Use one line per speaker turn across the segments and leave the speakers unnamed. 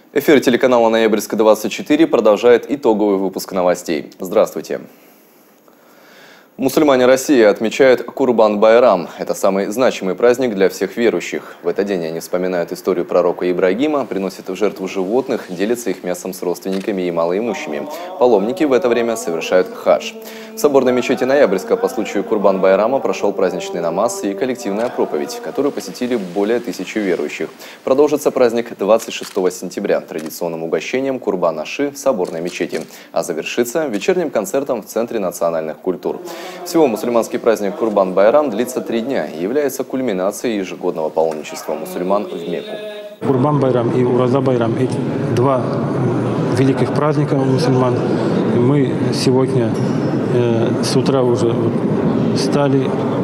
Эфир телеканала «Ноябрьск-24» продолжает итоговый выпуск новостей. Здравствуйте. Мусульмане России отмечают Курбан-Байрам. Это самый значимый праздник для всех верующих. В этот день они вспоминают историю пророка Ибрагима, приносят в жертву животных, делятся их мясом с родственниками и малоимущими. Паломники в это время совершают хадж. В соборной мечети Ноябрьска по случаю Курбан-Байрама прошел праздничный намаз и коллективная проповедь, которую посетили более 1000 верующих. Продолжится праздник 26 сентября традиционным угощением Курбан-Аши в соборной мечети, а завершится вечерним концертом в Центре национальных культур. Всего мусульманский праздник Курбан-Байрам длится 3 дня и является кульминацией ежегодного паломничества мусульман в Мекку.
Курбан-Байрам и Ураза-Байрам – это два великих праздника мусульман. Мы сегодня с утра уже встали,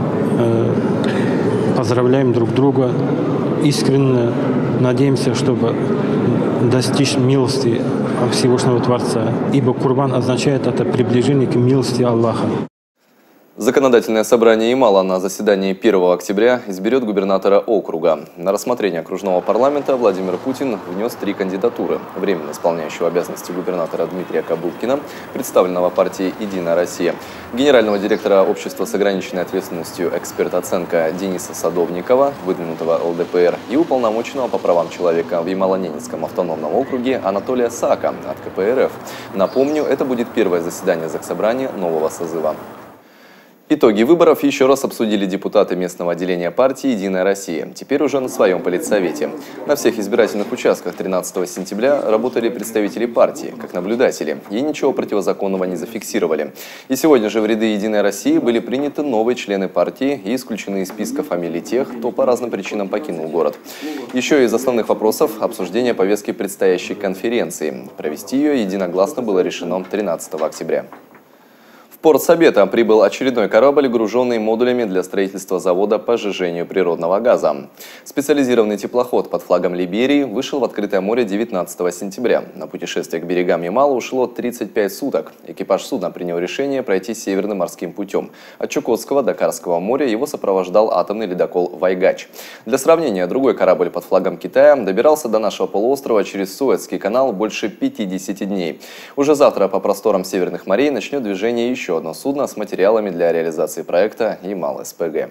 поздравляем друг друга, искренне надеемся, чтобы достичь милости Всевышнего Творца, ибо Курбан означает это приближение к милости Аллаха.
Законодательное собрание Ямала на заседании 1 октября изберет губернатора округа. На рассмотрение окружного парламента Владимир Путин внес 3 кандидатуры. Временно исполняющего обязанности губернатора Дмитрия Кабылкина, представленного партией «Единая Россия», генерального директора общества с ограниченной ответственностью «Эксперт-оценка» Дениса Садовникова, выдвинутого ЛДПР, и уполномоченного по правам человека в Ямало-Ненецком автономном округе Анатолия Саака от КПРФ. Напомню, это будет первое заседание Заксобрания нового созыва. Итоги выборов еще раз обсудили депутаты местного отделения партии «Единая Россия», теперь уже на своем политсовете. На всех избирательных участках 13 сентября работали представители партии, как наблюдатели, и ничего противозаконного не зафиксировали. И сегодня же в ряды «Единой России» были приняты новые члены партии и исключены из списка фамилий тех, кто по разным причинам покинул город. Еще из основных вопросов – обсуждение повестки предстоящей конференции. Провести ее единогласно было решено 13 октября. В порт Сабета прибыл очередной корабль, груженный модулями для строительства завода по сжижению природного газа. Специализированный теплоход под флагом Либерии вышел в открытое море 19 сентября. На путешествие к берегам Ямала ушло 35 суток. Экипаж судна принял решение пройти северным морским путем. От Чукотского до Карского моря его сопровождал атомный ледокол «Вайгач». Для сравнения, другой корабль под флагом Китая добирался до нашего полуострова через Суэцкий канал больше 50 дней. Уже завтра по просторам северных морей начнет движение еще одно судно с материалами для реализации проекта Ямал-СПГ.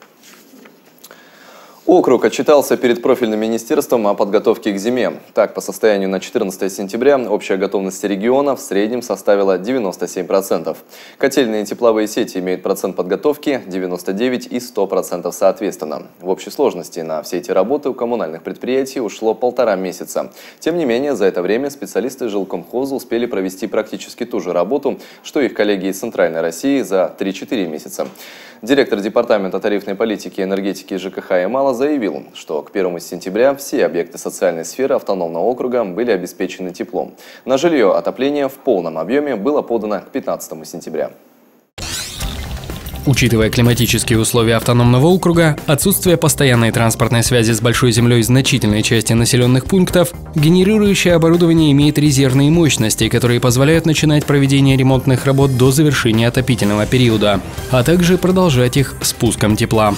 Округ отчитался перед профильным министерством о подготовке к зиме. Так, по состоянию на 14 сентября общая готовность региона в среднем составила 97%. Котельные и тепловые сети имеют процент подготовки 99% и 100% соответственно. В общей сложности на все эти работы у коммунальных предприятий ушло 1,5 месяца. Тем не менее, за это время специалисты жилкомхоза успели провести практически ту же работу, что их коллеги из Центральной России за 3-4 месяца. Директор департамента тарифной политики, энергетики и ЖКХ Ямала заявил, что к 1 сентября все объекты социальной сферы автономного округа были обеспечены теплом. На жилье отопление в полном объеме было подано к 15 сентября.
Учитывая климатические условия автономного округа, отсутствие постоянной транспортной связи с большой землей значительной части населенных пунктов, генерирующее оборудование имеет резервные мощности, которые позволяют начинать проведение ремонтных работ до завершения отопительного периода, а также продолжать их спуском тепла.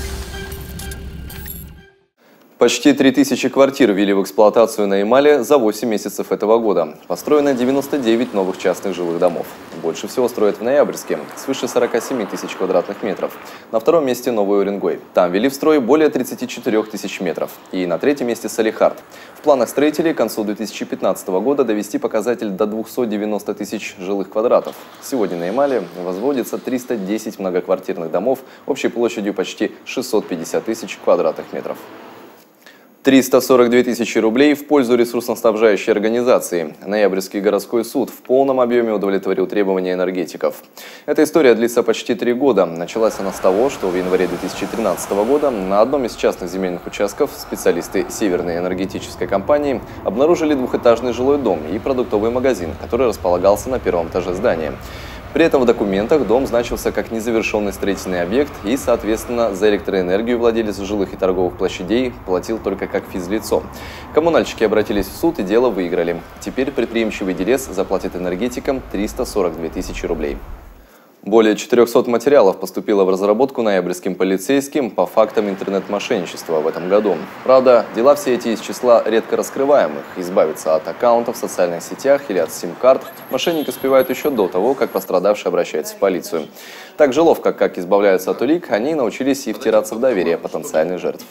Почти 3000 квартир ввели в эксплуатацию на Ямале за 8 месяцев этого года. Построено 99 новых частных жилых домов. Больше всего строят в Ноябрьске, свыше 47 тысяч квадратных метров. На втором месте Новый Уренгой. Там ввели в строй более 34 тысяч метров. И на третьем месте Салихард. В планах строителей к концу 2015 года довести показатель до 290 тысяч жилых квадратов. Сегодня на Ямале возводится 310 многоквартирных домов общей площадью почти 650 тысяч квадратных метров. 342 тысячи рублей в пользу ресурсоснабжающей организации. Ноябрьский городской суд в полном объеме удовлетворил требования энергетиков. Эта история длится почти 3 года. Началась она с того, что в январе 2013 года на одном из частных земельных участков специалисты Северной энергетической компании обнаружили двухэтажный жилой дом и продуктовый магазин, который располагался на первом этаже здания. При этом в документах дом значился как незавершенный строительный объект и, соответственно, за электроэнергию владелец жилых и торговых площадей платил только как физлицо. Коммунальщики обратились в суд и дело выиграли. Теперь предприимчивый делец заплатит энергетикам 342 тысячи рублей. Более 400 материалов поступило в разработку ноябрьским полицейским по фактам интернет-мошенничества в этом году. Правда, дела все эти из числа редко раскрываемых. Избавиться от аккаунтов в социальных сетях или от сим-карт мошенники успевают еще до того, как пострадавший обращается в полицию. Так же ловко, как избавляются от улик, они научились и втираться в доверие потенциальных жертв.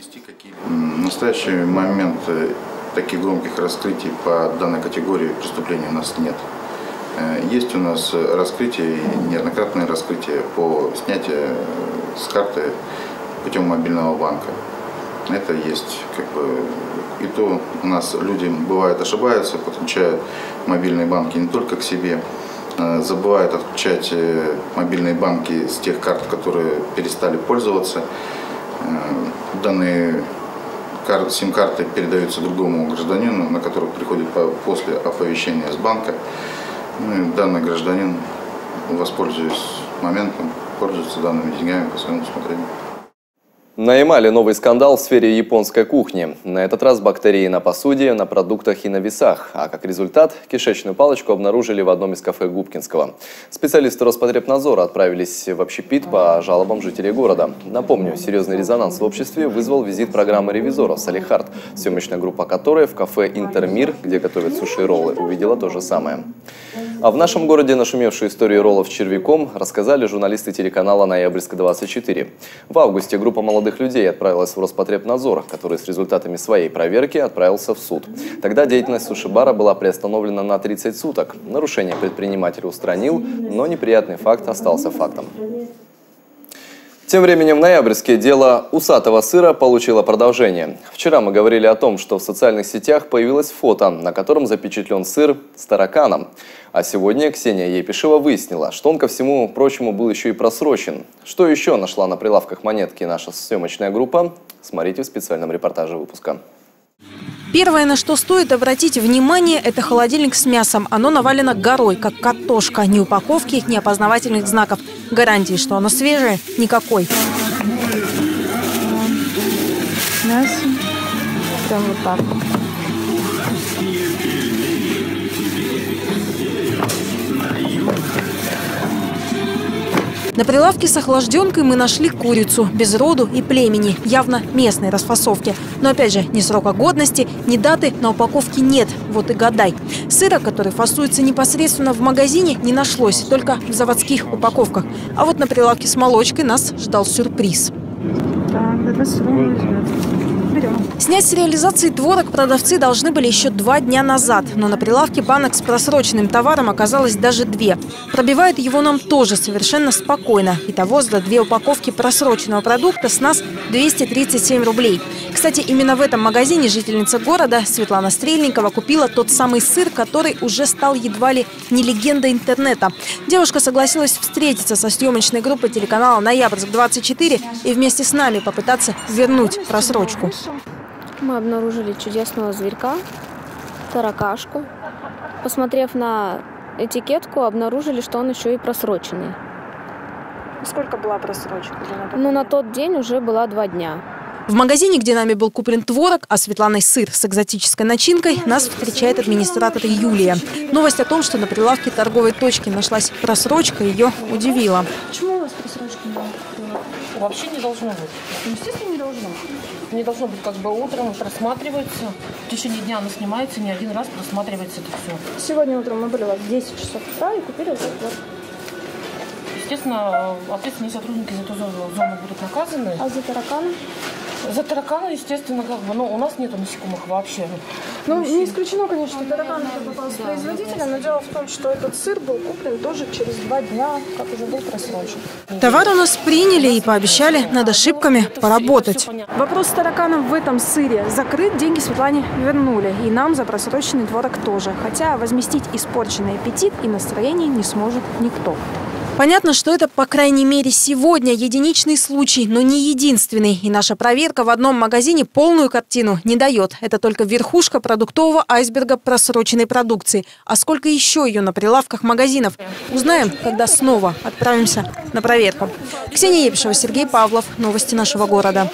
В настоящий момент таких громких раскрытий по данной категории преступлений у нас нет. Есть у нас раскрытие, неоднократное раскрытие по снятию с карты путем мобильного банка. Это есть и то у нас люди бывает ошибаются, подключают мобильные банки не только к себе, забывают отключать мобильные банки с тех карт, которые перестали пользоваться. Данные сим-карты передаются другому гражданину, на которого приходит после оповещения с банка. Данный гражданин, воспользуясь моментом, пользуется данными деньгами по своему усмотрению.
На Ямале новый скандал в сфере японской кухни. На этот раз бактерии на посуде, на продуктах и на весах. А как результат, кишечную палочку обнаружили в одном из кафе Губкинского. Специалисты Роспотребнадзора отправились в общепит по жалобам жителей города. Напомню, серьезный резонанс в обществе вызвал визит программы ревизоров «Салехард», съемочная группа которой в кафе «Интермир», где готовят суши и роллы, увидела то же самое. А в нашем городе нашумевшую историю роллов с червяком рассказали журналисты телеканала «Ноябрьск-24». В августе группа молодых людей отправилась в Роспотребнадзор, который с результатами своей проверки отправился в суд. Тогда деятельность суши-бара была приостановлена на 30 суток. Нарушение предприниматель устранил, но неприятный факт остался фактом. Тем временем в Ноябрьске дело усатого сыра получило продолжение. Вчера мы говорили о том, что в социальных сетях появилось фото, на котором запечатлен сыр с тараканом. А сегодня Ксения Епишева выяснила, что он, ко всему прочему, был еще и просрочен. Что еще нашла на прилавках монетки наша съемочная группа? Смотрите в специальном репортаже выпуска.
Первое, на что стоит обратить внимание, это холодильник с мясом. Оно навалено горой, как картошка. Ни упаковки, ни опознавательных знаков. Гарантии, что оно свежее, никакой.
Мясо. Прям вот так.
На прилавке с охлажденкой мы нашли курицу, без роду и племени, явно местной расфасовки. Но опять же, ни срока годности, ни даты на упаковке нет. Вот и гадай. Сыра, который фасуется непосредственно в магазине, не нашлось, только в заводских упаковках. А вот на прилавке с молочкой нас ждал сюрприз.
Так, это сырое идет. Берем.
Снять с реализации творог продавцы должны были еще 2 дня назад. Но на прилавке банок с просроченным товаром оказалось даже 2. Пробивают его нам тоже совершенно спокойно. Итого за 2 упаковки просроченного продукта с нас 237 рублей. Кстати, именно в этом магазине жительница города Светлана Стрельникова купила тот самый сыр, который уже стал едва ли не легендой интернета. Девушка согласилась встретиться со съемочной группой телеканала «Ноябрьск-24» и вместе с нами попытаться вернуть просрочку.
Мы обнаружили чудесного зверька, таракашку. Посмотрев на этикетку, обнаружили, что он еще и просроченный.
Сколько была просрочка?
Но на тот день уже было 2 дня.
В магазине, где нами был куплен творог, а Светланой сыр с экзотической начинкой, нас встречает администратор Юлия. Новость о том, что на прилавке торговой точки нашлась просрочка, ее удивила.
Почему у вас просрочка не была?
Вообще не должно быть.
Естественно, не должно.
Не должно быть утром просматривается. В течение дня она снимается, не один раз просматривается это все.
Сегодня утром мы были у вас в 10 часов утра и купили этот творог.
Естественно, ответственные сотрудники за эту зону будут наказаны.
А за тараканы?
За тараканы, естественно, у нас нету насекомых вообще.
Не исключено, конечно, что тараканы попал с производителя, но дело в том, что этот сыр был куплен тоже через 2 дня, как уже был просрочен.
Товар у нас приняли и пообещали над ошибками поработать.
Вопрос с тараканом в этом сыре закрыт, деньги Светлане вернули. И нам за просроченный творог тоже. Хотя возместить испорченный аппетит и настроение не сможет никто.
Понятно, что это, по крайней мере, сегодня единичный случай, но не единственный. И наша проверка в одном магазине полную картину не дает. Это только верхушка продуктового айсберга просроченной продукции. А сколько еще ее на прилавках магазинов? Узнаем, когда снова отправимся на проверку. Ксения Епишева, Сергей Павлов. Новости нашего города.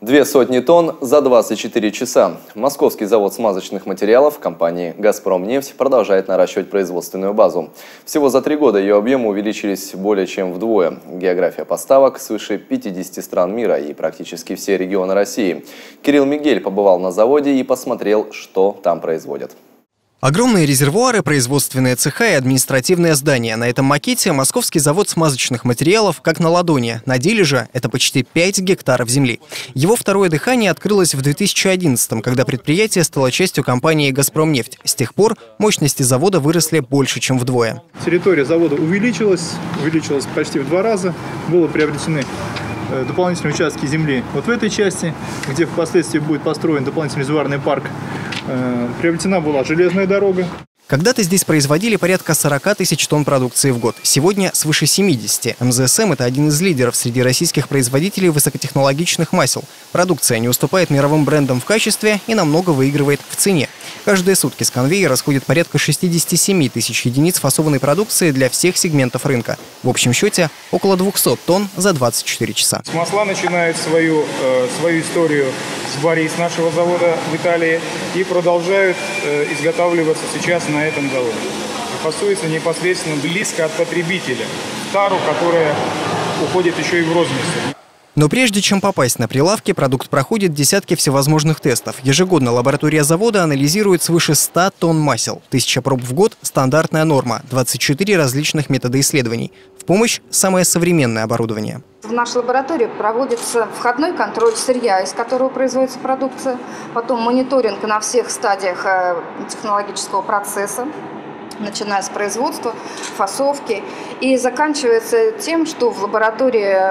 200 тонн за 24 часа. Московский завод смазочных материалов компании «Газпромнефть» продолжает наращивать производственную базу. Всего за 3 года ее объемы увеличились более чем вдвое. География поставок свыше 50 стран мира и практически все регионы России. Кирилл Мигель побывал на заводе и посмотрел, что там производят.
Огромные резервуары, производственные цеха и административное здание. На этом макете московский завод смазочных материалов как на ладони. На деле же это почти 5 гектаров земли. Его второе дыхание открылось в 2011-м, когда предприятие стало частью компании «Газпромнефть». С тех пор мощности завода выросли больше, чем вдвое.
Территория завода увеличилась почти в 2 раза. Было приобретены дополнительные участки земли вот в этой части, где впоследствии будет построен дополнительный резервуарный парк. Приобретена была железная дорога.
Когда-то здесь производили порядка 40 тысяч тонн продукции в год. Сегодня свыше 70. МЗСМ – это один из лидеров среди российских производителей высокотехнологичных масел. Продукция не уступает мировым брендам в качестве и намного выигрывает в цене. Каждые сутки с конвейера сходит порядка 67 тысяч единиц фасованной продукции для всех сегментов рынка. В общем счете около 200 тонн за 24 часа.
Масла начинают свою историю с Борис, нашего завода в Италии, и продолжают изготавливаться сейчас на этом заводе. Фасуется непосредственно близко от потребителя, в тару, которая уходит еще и в розницу.
Но прежде чем попасть на прилавки, продукт проходит десятки всевозможных тестов. Ежегодно лаборатория завода анализирует свыше 100 тонн масел. 1000 проб в год – стандартная норма, 24 различных метода исследований. В помощь самое современное оборудование.
В нашей лаборатории проводится входной контроль сырья, из которого производится продукция, потом мониторинг на всех стадиях технологического процесса, начиная с производства, фасовки, и заканчивается тем, что в лаборатории,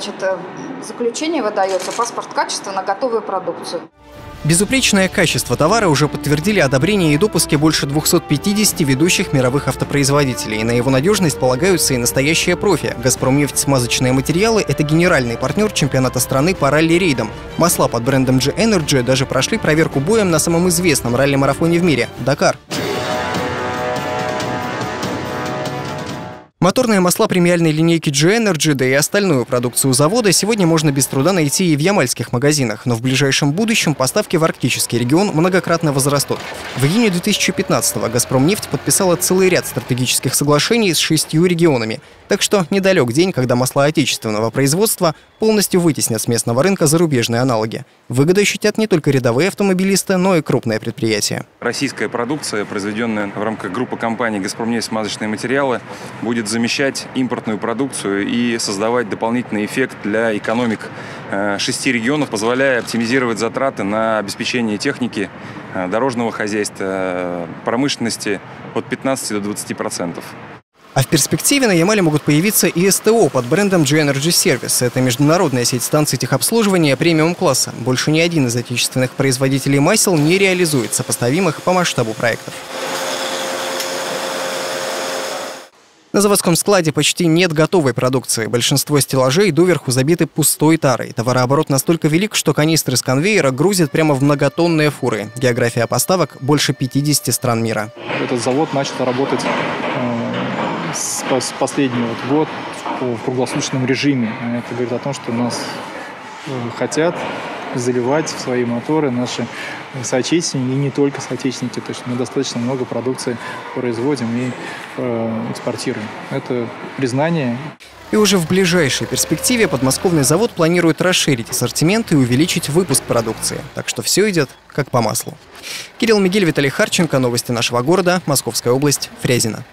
заключение выдается, паспорт качества на готовую продукцию.
Безупречное качество товара уже подтвердили одобрение и допуски больше 250 ведущих мировых автопроизводителей. На его надежность полагаются и настоящие профи. «Газпромнефть» смазочные материалы – это генеральный партнер чемпионата страны по ралли-рейдам. Масла под брендом G-Energy даже прошли проверку боем на самом известном ралли-марафоне в мире – Дакар. Моторные масла премиальной линейки G-Energy, да и остальную продукцию завода сегодня можно без труда найти и в ямальских магазинах. Но в ближайшем будущем поставки в арктический регион многократно возрастут. В июне 2015-го «Газпромнефть» подписала целый ряд стратегических соглашений с 6 регионами. Так что недалек день, когда масла отечественного производства полностью вытеснят с местного рынка зарубежные аналоги. Выгоду ощутят не только рядовые автомобилисты, но и крупные предприятия.
Российская продукция, произведенная в рамках группы компаний «Газпромнефть» смазочные материалы, будет замещать импортную продукцию и создавать дополнительный эффект для экономик 6 регионов, позволяя оптимизировать затраты на обеспечение техники, дорожного хозяйства, промышленности от 15 до 20%.
А в перспективе на Ямале могут появиться и СТО под брендом G-Energy Service. Это международная сеть станций техобслуживания премиум-класса. Больше ни один из отечественных производителей масел не реализует сопоставимых по масштабу проектов. На заводском складе почти нет готовой продукции. Большинство стеллажей доверху забиты пустой тарой. Товарооборот настолько велик, что канистры с конвейера грузят прямо в многотонные фуры. География поставок – больше 50 стран мира.
Этот завод начал работать с последний год в круглосуточном режиме. Это говорит о том, что нас хотят заливать в свои моторы наши соотечественники, и не только соотечественники. То есть мы достаточно много продукции производим и экспортируем. Это признание.
И уже в ближайшей перспективе подмосковный завод планирует расширить ассортимент и увеличить выпуск продукции. Так что все идет как по маслу. Кирилл Мигель, Виталий Харченко. Новости нашего города. Московская область. Фрязино.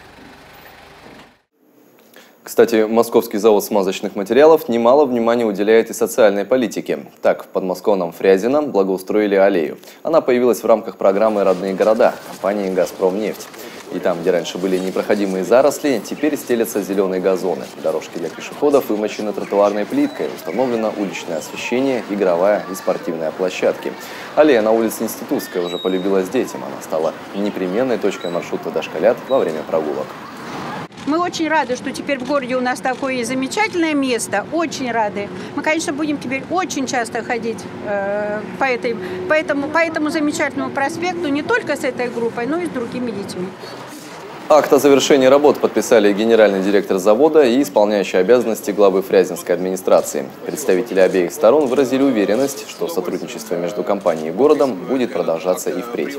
Кстати, Московский завод смазочных материалов немало внимания уделяет и социальной политике. Так, в подмосковном Фрязино благоустроили аллею. Она появилась в рамках программы «Родные города» компании «Газпромнефть». И там, где раньше были непроходимые заросли, теперь стелятся зеленые газоны. Дорожки для пешеходов вымощены тротуарной плиткой, установлено уличное освещение, игровая и спортивная площадки. Аллея на улице Институтская уже полюбилась детям. Она стала непременной точкой маршрута дошколят во время прогулок.
Мы очень рады, что теперь в городе у нас такое замечательное место. Очень рады. Мы, конечно, будем теперь очень часто ходить по этому замечательному проспекту не только с этой группой, но и с другими детьми.
Акт о завершении работ подписали генеральный директор завода и исполняющий обязанности главы Фрязинской администрации. Представители обеих сторон выразили уверенность, что сотрудничество между компанией и городом будет продолжаться и впредь.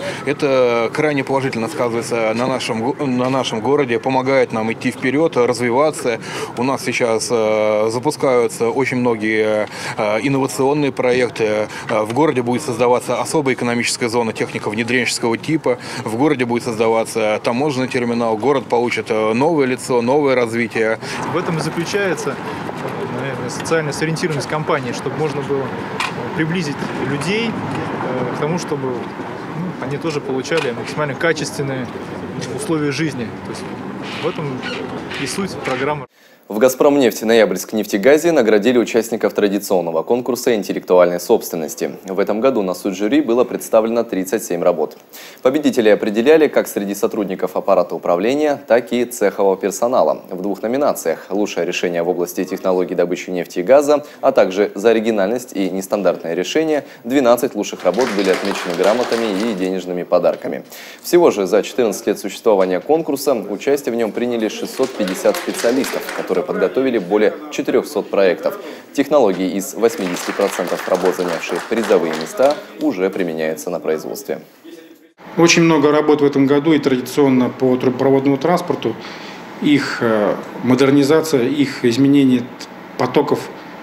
Это крайне положительно сказывается на нашем городе, помогает нам идти вперед, развиваться. У нас сейчас запускаются очень многие инновационные проекты. В городе будет создаваться особая экономическая зона технико-внедренческого типа. В городе будет создаваться таможенный терминал, город получит новое лицо, новое развитие.
В этом и заключается, наверное, социальная сориентированность компании, чтобы можно было приблизить людей к тому, чтобы они тоже получали максимально качественные условия жизни. То есть в этом и суть программы.
В «Газпромнефть» Ноябрьск-нефтегазе наградили участников традиционного конкурса интеллектуальной собственности. В этом году на суд жюри было представлено 37 работ. Победителей определяли как среди сотрудников аппарата управления, так и цехового персонала. В 2 номинациях – лучшее решение в области технологий добычи нефти и газа, а также за оригинальность и нестандартное решение 12 лучших работ были отмечены грамотами и денежными подарками. Всего же за 14 лет существования конкурса участие в нем приняли 650 специалистов, которые подготовили более 400 проектов. Технологии из 80% работ, занявших призовые места, уже применяются на производстве.
Очень много работ в этом году и традиционно по трубопроводному транспорту. Их модернизация, их изменение потоков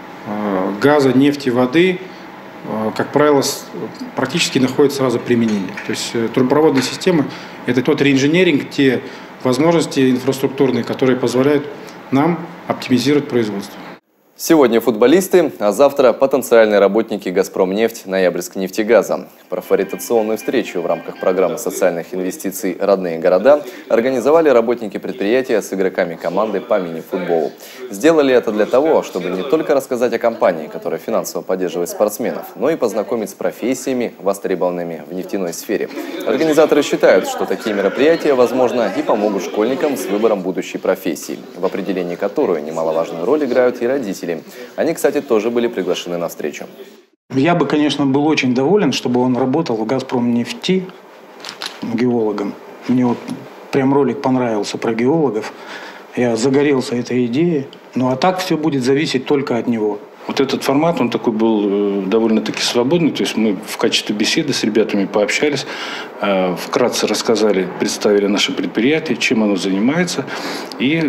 газа, нефти, воды, как правило, практически находит сразу применение. То есть трубопроводная система – это тот реинженеринг, те возможности инфраструктурные, которые позволяют нам оптимизировать производство.
Сегодня футболисты, а завтра потенциальные работники «Газпромнефть» Ноябрьск-нефтегаза. Профориентационную встречу в рамках программы социальных инвестиций «Родные города» организовали работники предприятия с игроками команды по мини-футболу. Сделали это для того, чтобы не только рассказать о компании, которая финансово поддерживает спортсменов, но и познакомить с профессиями, востребованными в нефтяной сфере. Организаторы считают, что такие мероприятия, возможно, и помогут школьникам с выбором будущей профессии, в определении которой немаловажную роль играют и родители. Они, кстати, тоже были приглашены на встречу.
Я бы, конечно, был очень доволен, чтобы он работал в «Газпромнефти» геологом. Мне вот прям ролик понравился про геологов. Я загорелся этой идеей. Ну а так все будет зависеть только от него.
Вот этот формат, он такой был довольно-таки свободный. То есть мы в качестве беседы с ребятами пообщались, вкратце рассказали, представили наше предприятие, чем оно занимается. И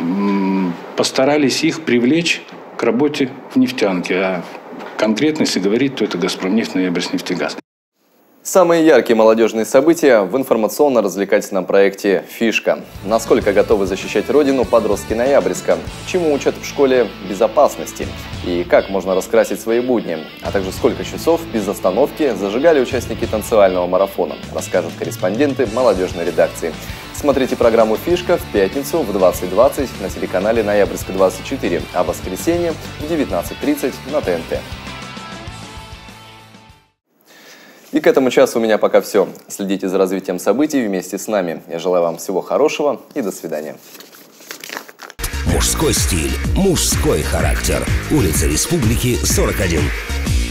постарались их привлечь к работе в нефтянке. А конкретно, если говорить, то это «Газпромнефть», Ноябрьск-нефтегаз.
Самые яркие молодежные события в информационно-развлекательном проекте «Фишка». Насколько готовы защищать родину подростки Ноябрьска? Чему учат в школе безопасности? И как можно раскрасить свои будни? А также сколько часов без остановки зажигали участники танцевального марафона? Расскажут корреспонденты молодежной редакции. Смотрите программу «Фишка» в пятницу в 20:20 на телеканале «Ноябрьск-24», а в воскресенье в 19:30 на ТНТ. И к этому часу у меня пока все. Следите за развитием событий вместе с нами. Я желаю вам всего хорошего и до свидания.
Мужской стиль, мужской характер. Улица Республики, 41.